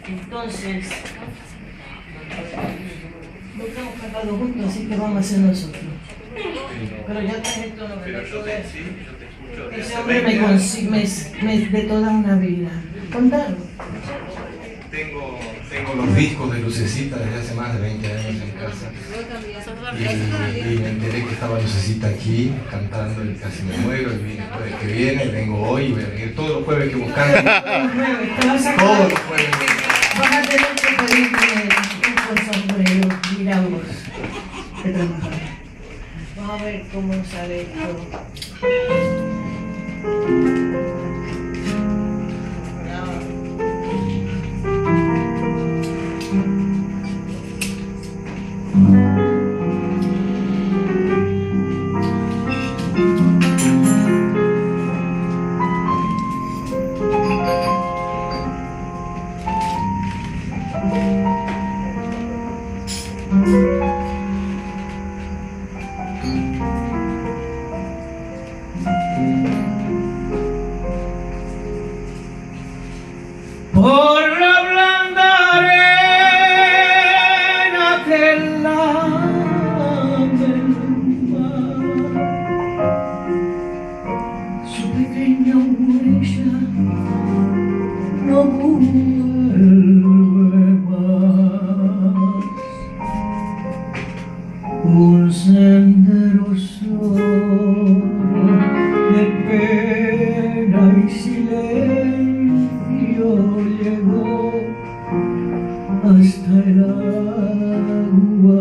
Entonces, no estamos casados juntos, así que vamos a hacer nosotros. Pero ya traje todo lo que Pero yo te escucho. ese hombre me de toda una vida. Contalo. Tengo los discos de Lucecita desde hace más de 20 años en casa. Y me enteré que estaba Lucecita aquí cantando y casi me muero. Y vine el jueves que viene, vengo hoy y voy a venir todos los jueves que buscando. Todos los jueves. Vas a tener que pedirme un sombrero, mira vos, de trabajar. Vamos a ver cómo sale esto. Por la blanda arena que lame el mar, su pequeña huella no vuelve más. Un sendero solo de pena y silencio llegó hasta el agua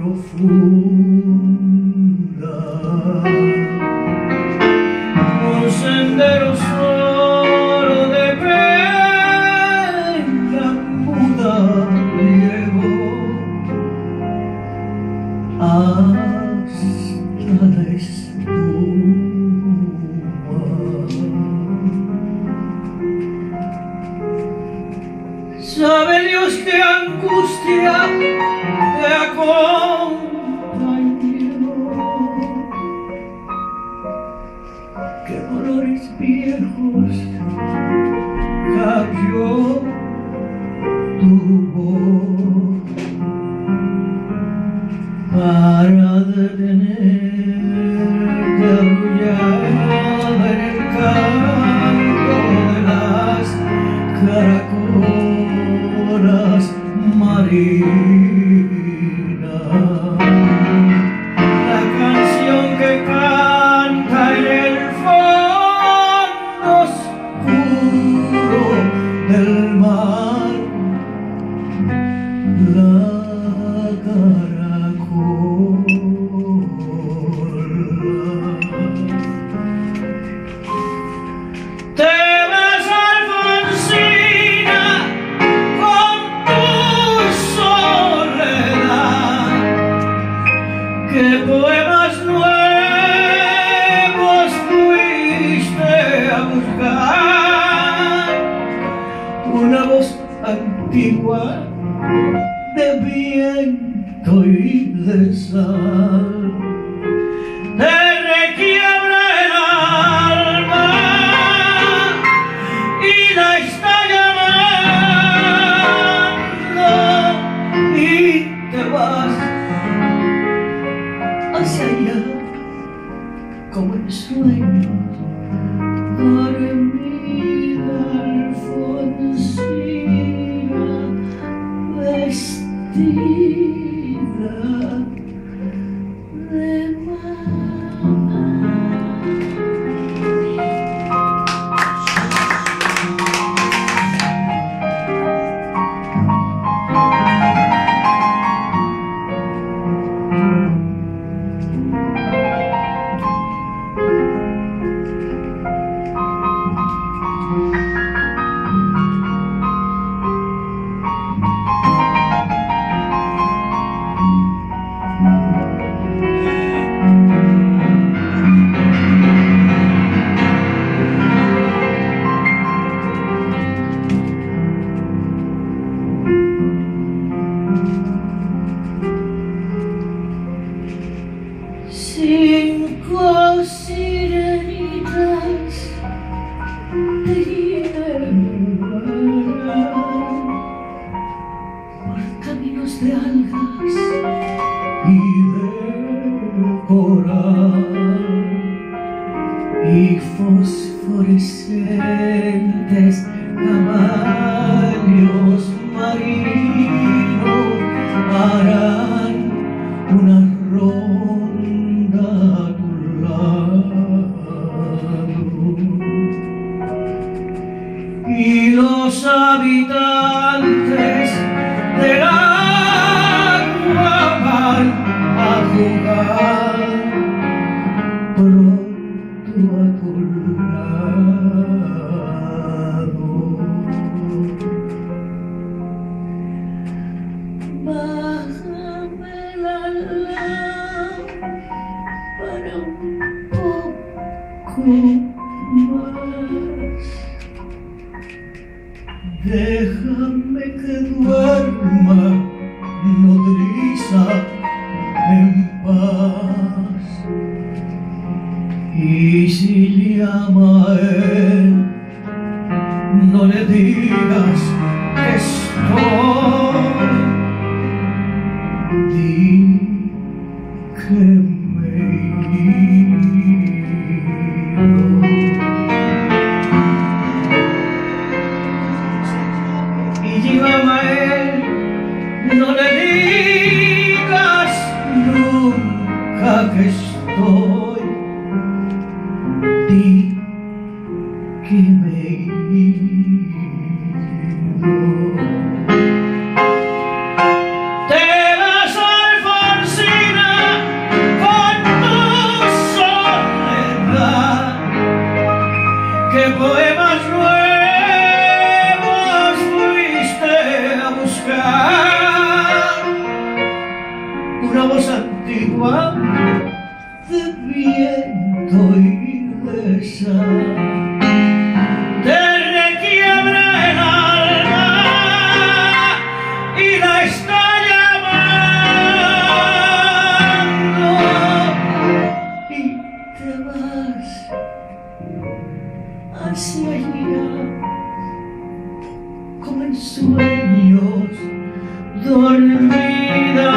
profunda. Un sendero solo de pena muda llegó hasta la espuma. Sabe Dios qué angustia te acompañó, qué dolores viejos cayó tu voz para detenerte arrullada en el canto de las caracolas marinas. La canción que canta en el fondo oscuro del mar, la caracola. Te vas, Alfonsina, con tu soledad. ¿Qué poemas nuevos fuiste a buscar? Una voz antigua de viento y de sal te requiebra el alma y la está llamando, y te vas hacia allá como en sueños. Dormida Alfonsina, vestida de mamá. de algas y de coral y fosforescentes caballos marinos harán una ronda a tu lado, y los habitantes del agua van a jugar pronto a tu lado. Bájame la lámpara un poco más, déjame que duerma nodriza en paz. Y si llama a él, no le digas que estoy, di que me he ido. Y llévame a él, no le digas nunca que estoy, di que me he ido. Te vas, Alfonsina, con tu soledad, que poemas nuevos fuiste a buscar, una voz antigua de viento y de sal te requiebra el alma y la está llamando, y te vas hacia allá como en sueños dormida